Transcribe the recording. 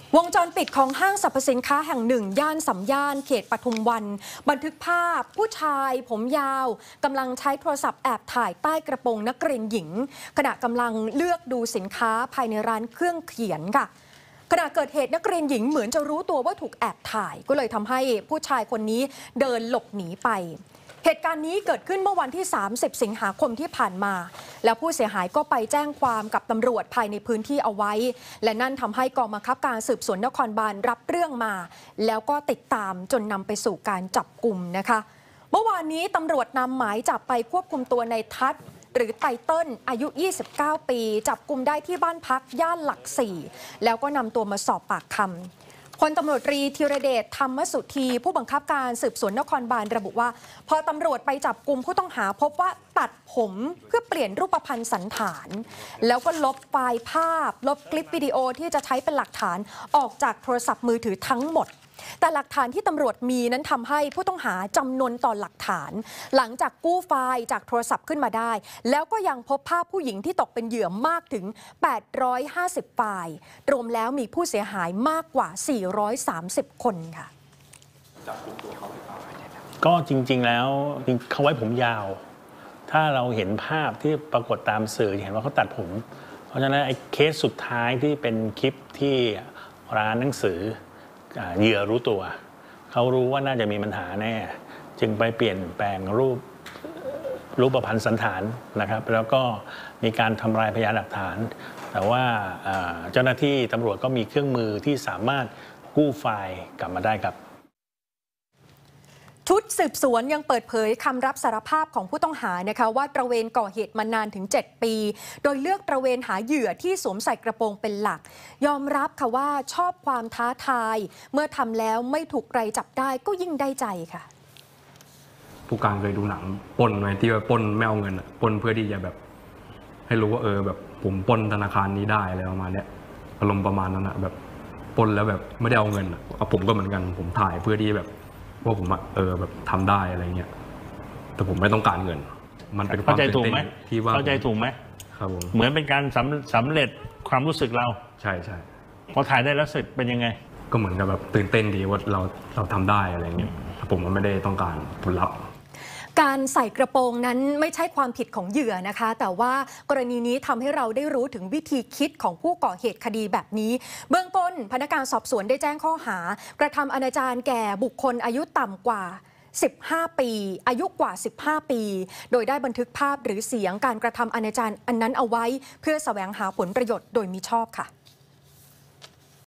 วงจรปิดของห้างสรรพสินค้าแห่งหนึ่งย่านสำย่านเขตปทุมวันบันทึกภาพผู้ชายผมยาวกำลังใช้โทรศัพท์แอบถ่ายใต้กระโปรงนักเรียนหญิงขณะกำลังเลือกดูสินค้าภายในร้านเครื่องเขียนค่ะขณะเกิดเหตุนักเรียนหญิงเหมือนจะรู้ตัวว่าถูกแอบถ่ายก็เลยทำให้ผู้ชายคนนี้เดินหลบหนีไปเหตุการณ์นี้เกิดขึ้นเมื่อวันที่30 สิงหาคมที่ผ่านมาแล้วผู้เสียหายก็ไปแจ้งความกับตำรวจภายในพื้นที่เอาไว้และนั่นทำให้กองบังคับการสืบสวนนครบาลรับเรื่องมาแล้วก็ติดตามจนนำไปสู่การจับกุมนะคะเมื่อวานนี้ตำรวจนำหมายจับไปควบคุมตัวในทัศน์หรือไตเติ้ลอายุ29 ปีจับกุมได้ที่บ้านพักย่านหลัก4แล้วก็นำตัวมาสอบปากคำพลตำรวจตรีธีรเดชธรรมสุธีผู้บังคับการสืบสวนนครบาลระบุว่าพอตำรวจไปจับกุมผู้ต้องหาพบว่าตัดผมเพื่อเปลี่ยนรูปพรรณสันฐานแล้วก็ลบไฟล์ภาพลบคลิปวิดีโอที่จะใช้เป็นหลักฐานออกจากโทรศัพท์มือถือทั้งหมดแต่หลักฐานที่ตำรวจมีนั้นทำให้ผู้ต้องหาจำนนต่อหลักฐานหลังจากกู้ไฟล์จากโทรศัพท์ขึ้นมาได้แล้วก็ยังพบภาพผู้หญิงที่ตกเป็นเหยื่อมากถึง850ไฟล์รวมแล้วมีผู้เสียหายมากกว่า430คนค่ะก็จริงๆแล้วเขาไว้ผมยาวถ้าเราเห็นภาพที่ปรากฏตามสื่อเห็นว่าเขาตัดผมเพราะฉะนั้นไอ้เคสสุดท้ายที่เป็นคลิปที่ร้านหนังสือเหยื่อรู้ตัวเขารู้ว่าน่าจะมีปัญหาแน่จึงไปเปลี่ยนแปลงรูปพรรณสันฐานนะครับแล้วก็มีการทำลายพยานหลักฐานแต่ว่าเจ้าหน้าที่ตำรวจก็มีเครื่องมือที่สามารถกู้ไฟล์กลับมาได้ครับชุดสืบสวนยังเปิดเผยคำรับสารภาพของผู้ต้องหานะคะว่าตระเวนก่อเหตุมานานถึง7 ปีโดยเลือกตระเวนหาเหยื่อที่สวมใส่กระโปรงเป็นหลักยอมรับค่ะว่าชอบความท้าทายเมื่อทำแล้วไม่ถูกใครจับได้ก็ยิ่งได้ใจค่ะผู้การเคยดูหนังปล้นไหมที่ว่าปล้นไม่เอาเงินปล้นเพื่อที่จะแบบให้รู้ว่าแบบผมปล้นธนาคารนี้ได้อะไรประมาณนี้อารมณ์ประมาณนั้นนะแบบปล้นแล้วแบบไม่ได้เอาเงินผมก็เหมือนกันผมถ่ายเพื่อที่แบบว่าผมแบบทำได้อะไรเงี้ยแต่ผมไม่ต้องการเงินมันเป็นความตื่นเต้นที่ว่าเข้าใจถูกไหมครับผมเหมือนเป็นการสำเร็จความรู้สึกเราใช่ใช่พอถ่ายได้แล้วเสร็จเป็นยังไงก็เหมือนกับแบบตื่นเต้นดีว่าเราทำได้อะไรเงี้ยผมไม่ได้ต้องการผลลัพธ์การใส่กระโปรงนั้นไม่ใช่ความผิดของเหยื่อนะคะแต่ว่ากรณีนี้ทำให้เราได้รู้ถึงวิธีคิดของผู้ก่อเหตุคดีแบบนี้เบื้องต้นพนักงานสอบสวนได้แจ้งข้อหากระทำอนาจารแก่บุคคลอายุต่ำกว่า15 ปีอายุกว่า15 ปีโดยได้บันทึกภาพหรือเสียงการกระทำอนาจารอันนั้นเอาไว้เพื่อแสวงหาผลประโยชน์โดยมิชอบค่ะ